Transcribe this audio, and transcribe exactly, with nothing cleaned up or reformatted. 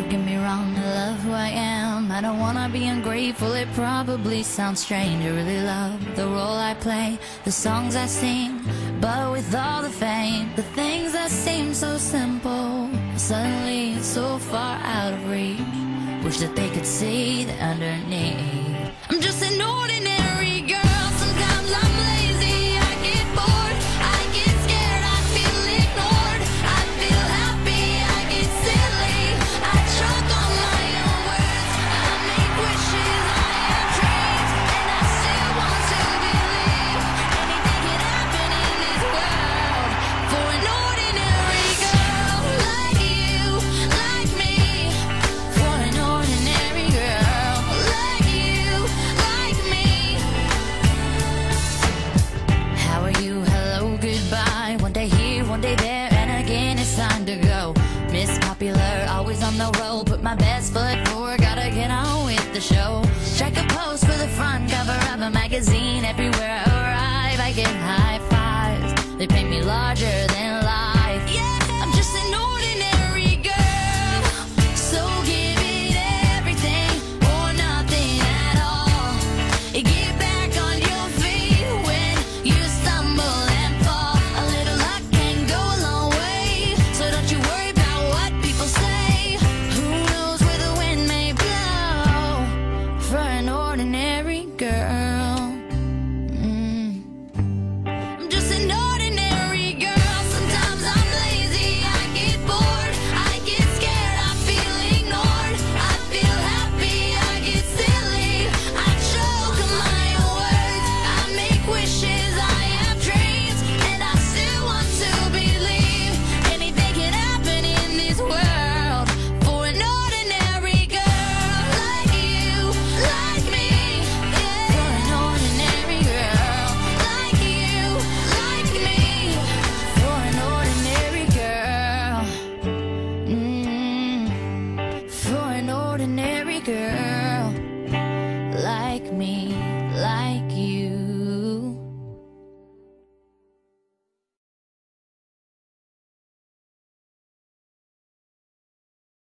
Don't get me wrong, I love who I am. I don't wanna be ungrateful, it probably sounds strange. I really love the role I play, the songs I sing. But with all the fame, the things that seem so simple, suddenly so far out of reach. Wish that they could see the underneath. I'm just an ordinary girl. Sometimes I'm lazy, I get bored, I get scared, I feel ignored, I feel happy, I get silly, I choke on my own words, I make wishes, I have dreams, and I still want to believe anything can happen in this world for an ordinary girl like you, like me. For an ordinary girl like you, like me. How are you? Hello, goodbye. One day here, one day there, and again it's time to go. Miss Popular, always on the road. Put my best foot forward, gotta get on with the show. Strike a pose for the front cover of a magazine. Everywhere I arrive, I get high fives. They paint me larger